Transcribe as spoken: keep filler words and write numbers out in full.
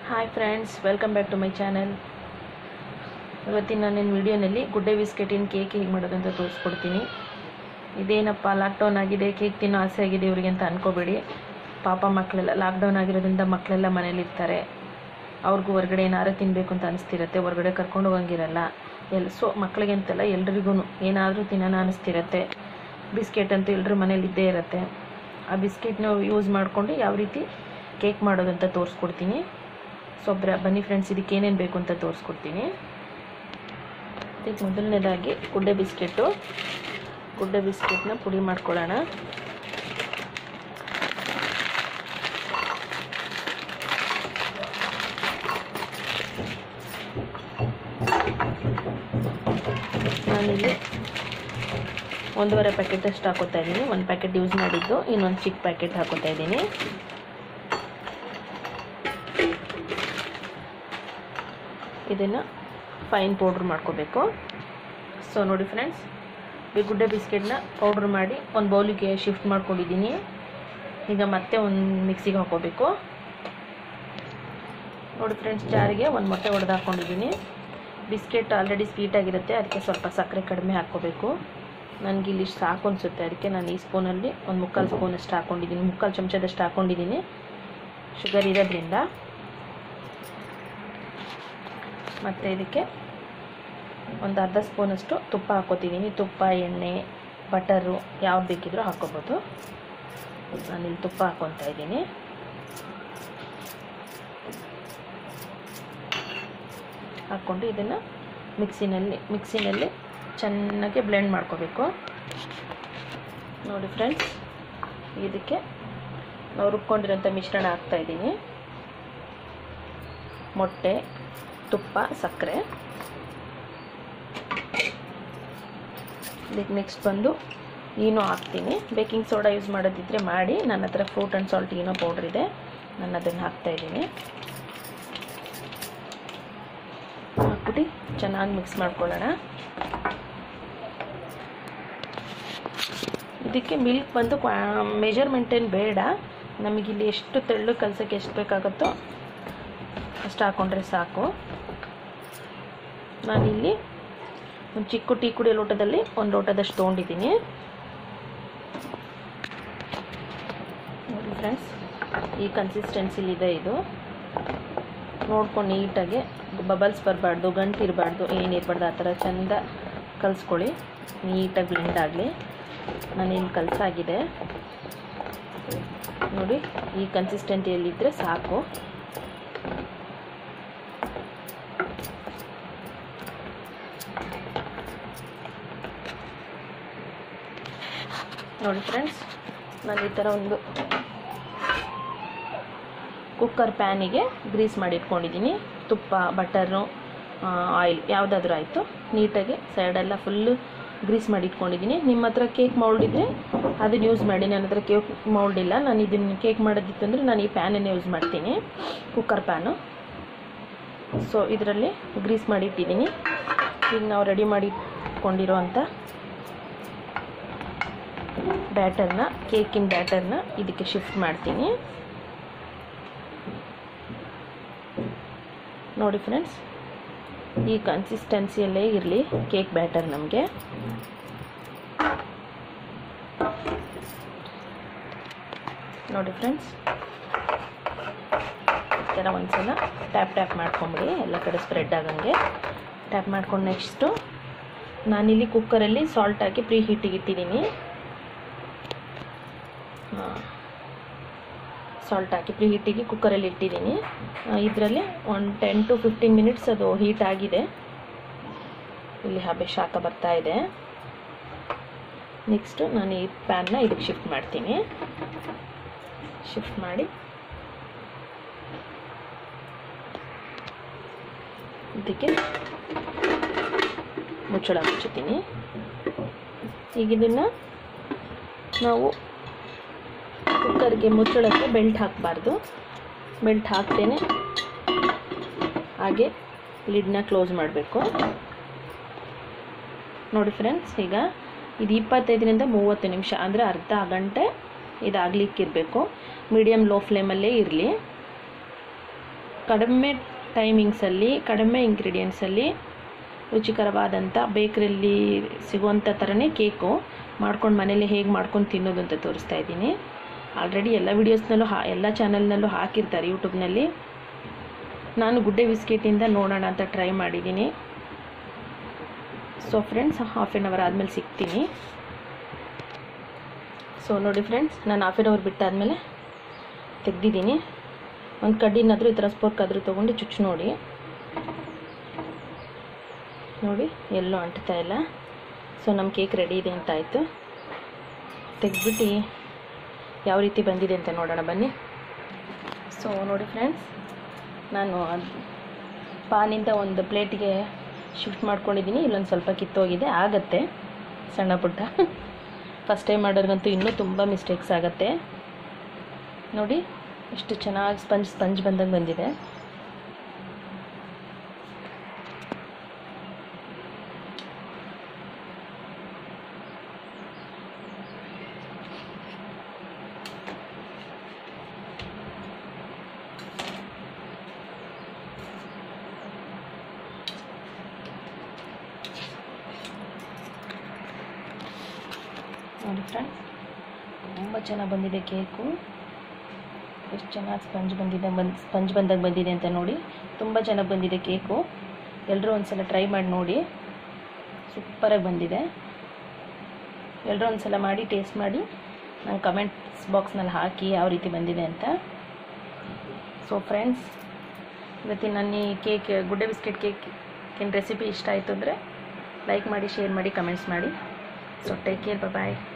Hi friends, welcome back to my channel. ಇವತ್ತಿನ ನನ್ನ ವಿಡಿಯೋನಲ್ಲಿ ಗುಡ್ಡೆ ಬಿಸ್ಕೆಟಿನ ಕೇಕ್ ಹೇಗೆ ಮಾಡೋದು ಅಂತ ತೋರಿಸ್ಕೊಡ್ತೀನಿ. ಇದೇನಪ್ಪ ಲಾಕ್ಡೌನ್ ಆಗಿದೆ, ಕೇಕ್ ತಿನ್ನೋ ಆಸೆ ಆಗಿದೆ ಇವರಿಗೆ ಅಂತ ಅನ್ಕೋಬೇಡಿ. ಪಾಪ ಮಕ್ಕಳೆಲ್ಲ ಲಾಕ್ಡೌನ್ ಆಗಿರೋದ್ರಿಂದ ಮಕ್ಕಳೆಲ್ಲ ಮನೇಲಿರ್ತಾರೆ. ಅವ್ರಿಗೂ ಹೊರಗಡೆ ಏನಾರು ತಿನ್ನಬೇಕು ಅಂತ ಅನಿಸ್ತಿರತ್ತೆ, ಹೊರಗಡೆ ಕರ್ಕೊಂಡು ಹೋಗಂಗಿರಲ್ಲ. ಎಲ್ಲ ಸೊ ಮಕ್ಕಳಿಗೆ ಅಂತೆಲ್ಲ ಎಲ್ರಿಗೂ ಏನಾದರೂ ತಿನ್ನೋಣ ಅನಿಸ್ತಿರತ್ತೆ. ಬಿಸ್ಕೆಟ್ ಅಂತೂ ಎಲ್ಲರ ಮನೇಲಿ ಇದ್ದೇ ಇರುತ್ತೆ. ಆ ಬಿಸ್ಕೆಟ್ನ ಯೂಸ್ ಮಾಡಿಕೊಂಡು ಯಾವ ರೀತಿ ಕೇಕ್ ಮಾಡೋದು ಅಂತ ತೋರಿಸ್ಕೊಡ್ತೀನಿ. ಸೊ ಬನ್ನಿ ಫ್ರೆಂಡ್ಸ್, ಇದಕ್ಕೆ ಏನೇನು ಬೇಕು ಅಂತ ತೋರಿಸ್ಕೊಡ್ತೀನಿ. ಇದಕ್ಕೆ ಮೊದಲನೇದಾಗಿ ಗುಡ್ಡೆ ಬಿಸ್ಕೆಟು ಗುಡ್ಡೆ ಬಿಸ್ಕೆಟ್ನ ಪುಡಿ ಮಾಡ್ಕೊಳ್ಳೋಣ. ನಾನಿಲ್ಲಿ ಒಂದೂವರೆ ಪ್ಯಾಕೆಟ್ ಅಷ್ಟು ಹಾಕೋತಾ ಇದ್ದೀನಿ. ಒಂದು ಪ್ಯಾಕೆಟ್ ಯೂಸ್ ಮಾಡಿದ್ದು, ಇನ್ನೊಂದು ಚಿಕ್ಕ ಪ್ಯಾಕೆಟ್ ಹಾಕೋತಾ ಇದ್ದೀನಿ. ಇದನ್ನು ಫೈನ್ ಪೌಡ್ರ್ ಮಾಡ್ಕೋಬೇಕು. ಸೊ ನೋಡಿ ಫ್ರೆಂಡ್ಸ್, ಈ ಗುಡ್ಡೆ ಬಿಸ್ಕೆಟ್ನ ಪೌಡ್ರ್ ಮಾಡಿ ಒಂದು ಬೌಲಿಗೆ ಶಿಫ್ಟ್ ಮಾಡ್ಕೊಂಡಿದ್ದೀನಿ. ಈಗ ಮತ್ತೆ ಒಂದು ಮಿಕ್ಸಿಗೆ ಹಾಕೋಬೇಕು. ನೋಡಿ ಫ್ರೆಂಡ್ಸ್, ಜಾರಿಗೆ ಒಂದು ಮೊಟ್ಟೆ ಒಡೆದು ಹಾಕ್ಕೊಂಡಿದ್ದೀನಿ. ಬಿಸ್ಕೆಟ್ ಆಲ್ರೆಡಿ ಸ್ವೀಟಾಗಿರುತ್ತೆ, ಅದಕ್ಕೆ ಸ್ವಲ್ಪ ಸಕ್ಕರೆ ಕಡಿಮೆ ಹಾಕ್ಕೋಬೇಕು. ನನಗಿಲ್ಲಿ ಸಾಕು ಅನಿಸುತ್ತೆ, ಅದಕ್ಕೆ ನಾನು ಈ ಸ್ಪೂನಲ್ಲಿ ಒಂದು ಮುಕ್ಕಾಲು ಸ್ಪೂನಷ್ಟು ಹಾಕ್ಕೊಂಡಿದ್ದೀನಿ, ಮುಕ್ಕಾಲು ಚಮಚದಷ್ಟು ಹಾಕ್ಕೊಂಡಿದ್ದೀನಿ ಶುಗರ್ ಇರೋದ್ರಿಂದ. ಮತ್ತು ಇದಕ್ಕೆ ಒಂದು ಅರ್ಧ ಸ್ಪೂನಷ್ಟು ತುಪ್ಪ ಹಾಕ್ಕೋತಿದ್ದೀನಿ. ತುಪ್ಪ, ಎಣ್ಣೆ, ಬಟರು ಯಾವ್ದು ಬೇಕಿದ್ರೂ ಹಾಕ್ಕೋಬೋದು. ನಾನಿಲ್ಲಿ ತುಪ್ಪ ಹಾಕ್ಕೊತಾ ಇದ್ದೀನಿ. ಹಾಕ್ಕೊಂಡು ಇದನ್ನು ಮಿಕ್ಸಿನಲ್ಲಿ ಮಿಕ್ಸಿನಲ್ಲಿ ಚೆನ್ನಾಗಿ ಬ್ಲೆಂಡ್ ಮಾಡ್ಕೋಬೇಕು. ನೋಡಿ ಫ್ರೆಂಡ್ಸ್, ಇದಕ್ಕೆ ನಾವು ರುಬ್ಕೊಂಡಿರೋಂಥ ಮಿಶ್ರಣ ಹಾಕ್ತಾಯಿದ್ದೀನಿ. ಮೊಟ್ಟೆ, ತುಪ್ಪ, ಸಕ್ಕರೆ. ಇದಕ್ಕೆ ನೆಕ್ಸ್ಟ್ ಬಂದು ಈನೋ ಹಾಕ್ತೀನಿ. ಬೇಕಿಂಗ್ ಸೋಡಾ ಯೂಸ್ ಮಾಡೋದಿದ್ದರೆ ಮಾಡಿ, ನನ್ನ ಹತ್ರ fruit and salt Eno powder ಇದೆ, ನಾನು ಅದನ್ನು ಹಾಕ್ತಾಯಿದ್ದೀನಿ. ಹಾಕ್ಬಿಟ್ಟು ಚೆನ್ನಾಗಿ ಮಿಕ್ಸ್ ಮಾಡ್ಕೊಳ್ಳೋಣ. ಇದಕ್ಕೆ ಮಿಲ್ಕ್ ಬಂದು ಮೆಜರ್ಮೆಂಟ್ ಏನು ಬೇಡ, ನಮಗಿಲ್ಲಿ ಎಷ್ಟು ತೆಳ್ಳು ಕಲಸೋಕ್ಕೆ ಎಷ್ಟು ಬೇಕಾಗುತ್ತೋ ಅಷ್ಟು ಹಾಕ್ಕೊಂಡ್ರೆ ಸಾಕು. ನಾನಿಲ್ಲಿ ಒಂದು ಚಿಕ್ಕ ಟೀ ಕುಡಿಯೋ ಲೋಟದಲ್ಲಿ ಒಂದು ಲೋಟದಷ್ಟು ತೊಗೊಂಡಿದ್ದೀನಿ. ನೋಡಿ ಫ್ರೆಂಡ್ಸ್, ಈ ಕನ್ಸಿಸ್ಟೆನ್ಸಿಲಿದೆ ಇದು. ನೋಡ್ಕೊಂಡು ನೀಟಾಗಿ ಬಬಲ್ಸ್ ಬರಬಾರ್ದು, ಗಂಟು ಇರಬಾರ್ದು, ಏನಿರಬಾರ್ದು, ಆ ಥರ ಚೆಂದ ಕಲಿಸ್ಕೊಳ್ಳಿ. ನೀಟಾಗಿ ಬ್ಲೆಂಡ್ ಆಗಲಿ. ನಾನಿಲ್ಲಿ ಕಲಸಾಗಿದೆ ನೋಡಿ, ಈ ಕನ್ಸಿಸ್ಟೆನ್ಸಿಯಲ್ಲಿದ್ದರೆ ಸಾಕು. ನೋಡಿ ಫ್ರೆಂಡ್ಸ್, ನಾನು ಈ ಥರ ಒಂದು ಕುಕ್ಕರ್ ಪ್ಯಾನಿಗೆ ಗ್ರೀಸ್ ಮಾಡಿ ಇಟ್ಕೊಂಡಿದ್ದೀನಿ. ತುಪ್ಪ, ಬಟರು, ಆಯಿಲ್ ಯಾವುದಾದ್ರೂ ಆಯಿತು. ನೀಟಾಗಿ ಸೈಡೆಲ್ಲ ಫುಲ್ಲು ಗ್ರೀಸ್ ಮಾಡಿ ಇಟ್ಕೊಂಡಿದ್ದೀನಿ. ನಿಮ್ಮ ಹತ್ರ ಕೇಕ್ ಮೌಲ್ಡ್ ಇದ್ದರೆ ಅದನ್ನು ಯೂಸ್ ಮಾಡಿ. ನನ್ನ ಹತ್ರ ಕೇಕ್ ಮೌಲ್ಡ್ ಇಲ್ಲ. ನಾನು ಇದನ್ನು ಕೇಕ್ ಮಾಡೋದಿತ್ತು ಅಂದರೆ ನಾನು ಈ ಪ್ಯಾನನ್ನೇ ಯೂಸ್ ಮಾಡ್ತೀನಿ, ಕುಕ್ಕರ್ ಪ್ಯಾನು. ಸೊ ಇದರಲ್ಲಿ ಗ್ರೀಸ್ ಮಾಡಿ ಇಟ್ಟಿದ್ದೀನಿ. ಈಗ ನಾವು ರೆಡಿ ಮಾಡಿ ಇಟ್ಕೊಂಡಿರೋ ಅಂಥ ಬ್ಯಾಟರ್ನ, ಕೇಕಿನ ಬ್ಯಾಟರ್ನ ಇದಕ್ಕೆ ಶಿಫ್ಟ್ ಮಾಡ್ತೀನಿ. ನೋಡಿ ಫ್ರೆಂಡ್ಸ್, ಈ ಕನ್ಸಿಸ್ಟೆನ್ಸಿಯಲ್ಲೇ ಇರಲಿ ಕೇಕ್ ಬ್ಯಾಟರ್ ನಮಗೆ. ನೋಡಿ ಫ್ರೆಂಡ್ಸ್, ಈ ಥರ ಒಂದು ಸಲ ಟ್ಯಾಪ್ ಟ್ಯಾಪ್ ಮಾಡ್ಕೊಂಬಿಡಿ, ಎಲ್ಲ ಕಡೆ ಸ್ಪ್ರೆಡ್ ಆಗಂಗೆ ಟ್ಯಾಪ್ ಮಾಡ್ಕೊಂಡು ನೆಕ್ಸ್ಟು ನಾನಿಲ್ಲಿ ಕುಕ್ಕರಲ್ಲಿ ಸಾಲ್ಟ್ ಹಾಕಿ ಪ್ರೀ ಹೀಟಿಗೆ ಇಟ್ಟಿದ್ದೀನಿ. ಸಾಲ್ಟ್ ಹಾಕಿ ಪ್ರೀ ಹೀಟಿಗೆ ಕುಕ್ಕರಲ್ಲಿ ಇಟ್ಟಿದ್ದೀನಿ. ಇದರಲ್ಲಿ ಒಂದು ಟೆನ್ ಟು ಫಿಫ್ಟೀನ್ ಮಿನಿಟ್ಸ್ ಅದು ಹೀಟ್ ಆಗಿದೆ. ಇಲ್ಲಿ ಹಬೆ ಶಾಖ ಬರ್ತಾ ಇದೆ. ನೆಕ್ಸ್ಟು ನಾನು ಈ ಪ್ಯಾನ್ನ ಇದಕ್ಕೆ ಶಿಫ್ಟ್ ಮಾಡ್ತೀನಿ. ಶಿಫ್ಟ್ ಮಾಡಿ ಇದಕ್ಕೆ ಮುಚ್ಚಳ ಮುಚ್ಚುತ್ತೀನಿ. ಈಗ ಇದನ್ನು ನಾವು ಕುಕ್ಕರ್ಗೆ ಮುಚ್ಚಳಕ್ಕೆ ಬೆಲ್ಟ್ ಹಾಕಬಾರ್ದು. ಬೆಲ್ಟ್ ಹಾಕ್ತೇನೆ ಹಾಗೆ ಲಿಡ್ನ ಕ್ಲೋಸ್ ಮಾಡಬೇಕು. ನೋಡಿ ಫ್ರೆಂಡ್ಸ್, ಈಗ ಇದು ಇಪ್ಪತ್ತೈದರಿಂದ ಮೂವತ್ತು ನಿಮಿಷ ಅಂದರೆ ಅರ್ಧ ಗಂಟೆ ಇದಾಗಲಿಕ್ಕಿರಬೇಕು. ಮೀಡಿಯಮ್ ಲೋ ಫ್ಲೇಮಲ್ಲೇ ಇರಲಿ. ಕಡಿಮೆ ಟೈಮಿಂಗ್ಸಲ್ಲಿ ಕಡಿಮೆ ಇಂಗ್ರೀಡಿಯೆಂಟ್ಸಲ್ಲಿ ರುಚಿಕರವಾದಂಥ ಬೇಕ್ರಿಯಲ್ಲಿ ಸಿಗುವಂಥ ಥರನೇ ಕೇಕು ಮಾಡ್ಕೊಂಡು ಮನೇಲಿ ಹೇಗೆ ಮಾಡ್ಕೊಂಡು ತಿನ್ನೋದು ಅಂತ ತೋರಿಸ್ತಾ ಇದ್ದೀನಿ. ಆಲ್ರೆಡಿ ಎಲ್ಲ ವೀಡಿಯೋಸ್ನಲ್ಲೂ ಹಾ ಎಲ್ಲ ಚಾನಲ್ನಲ್ಲೂ ಹಾಕಿರ್ತಾರೆ ಯೂಟ್ಯೂಬ್ನಲ್ಲಿ. ನಾನು ಗುಡ್ಡೆ ಬಿಸ್ಕೆಟಿಂದ ನೋಡೋಣ ಅಂತ ಟ್ರೈ ಮಾಡಿದ್ದೀನಿ. So friends, half an hour ಆದಮೇಲೆ ಸಿಗ್ತೀನಿ. ಸೊ ನೋಡಿ ಫ್ರೆಂಡ್ಸ್, ನಾನು ಹಾಫ್ ಆನ್ ಅವರ್ ಬಿಟ್ಟಾದಮೇಲೆ ತೆಗೆದಿದ್ದೀನಿ. ಒಂದು ಕಡ್ಡಿನಾದರೂ ಈ ಥರ ಸ್ಪೋರ್ಕ್ ಆದರೂ ತೊಗೊಂಡು ಚುಚ್ಚು ನೋಡಿ ನೋಡಿ ಎಲ್ಲೂ ಅಂಟ್ತಾ ಇಲ್ಲ. ಸೊ ನಮ್ಮ ಕೇಕ್ ರೆಡಿ ಇದೆ ಅಂತ ಆಯಿತು. ತೆಗೆದ್ಬಿಟ್ಟು ಯಾವ ರೀತಿ ಬಂದಿದೆ ಅಂತ ನೋಡೋಣ ಬನ್ನಿ. ಸೊ ನೋಡಿ ಫ್ರೆಂಡ್ಸ್, ನಾನು ಪಾನಿಂದ ಒಂದು ಪ್ಲೇಟಿಗೆ ಶಿಫ್ಟ್ ಮಾಡ್ಕೊಂಡಿದ್ದೀನಿ. ಇಲ್ಲೊಂದು ಸ್ವಲ್ಪ ಕಿತ್ತೋಗಿದೆ, ಆಗುತ್ತೆ ಸಣ್ಣ ಪುಟ್ಟ. ಫಸ್ಟ್ ಟೈಮ್ ಮಾಡೋರ್ಗಂತೂ ಇನ್ನೂ ತುಂಬ ಮಿಸ್ಟೇಕ್ಸ್ ಆಗುತ್ತೆ. ನೋಡಿ ಎಷ್ಟು ಚೆನ್ನಾಗಿ ಸ್ಪಂಜ್ ಸ್ಪಂಜ್ ಬಂದಂಗೆ ಬಂದಿದೆ. ನೋಡಿ ಫ್ರೆಂಡ್ಸ್, ತುಂಬ ಚೆನ್ನಾಗಿ ಬಂದಿದೆ ಕೇಕು. ಎಷ್ಟು ಚೆನ್ನಾಗಿ ಸ್ಪಂಜ್ ಬಂದಿದೆ ಬಂದು ಸ್ಪಂಜ್ ಬಂದಾಗ ಬಂದಿದೆ ಅಂತ ನೋಡಿ. ತುಂಬ ಚೆನ್ನಾಗಿ ಬಂದಿದೆ ಕೇಕು. ಎಲ್ಲರೂ ಒಂದು ಸಲ ಟ್ರೈ ಮಾಡಿ ನೋಡಿ, ಸೂಪರಾಗಿ ಬಂದಿದೆ. ಎಲ್ಲರೂ ಒಂದು ಸಲ ಮಾಡಿ ಟೇಸ್ಟ್ ಮಾಡಿ ನಂಗೆ ಕಮೆಂಟ್ಸ್ ಬಾಕ್ಸ್ನಲ್ಲಿ ಹಾಕಿ ಯಾವ ರೀತಿ ಬಂದಿದೆ ಅಂತ. ಸೊ ಫ್ರೆಂಡ್ಸ್, ಇವತ್ತಿನ ನನ್ನ ಈ ಕೇಕ್ ಗುಡ್ಡೆ ಬಿಸ್ಕೆಟ್ ಕೇಕಿನ ರೆಸಿಪಿ ಇಷ್ಟ ಆಯಿತು ಅಂದರೆ ಲೈಕ್ ಮಾಡಿ, ಶೇರ್ ಮಾಡಿ, ಕಮೆಂಟ್ಸ್ ಮಾಡಿ. ಸೊ ಟೇಕ್ ಕೇರ್, ಬಾಯ್.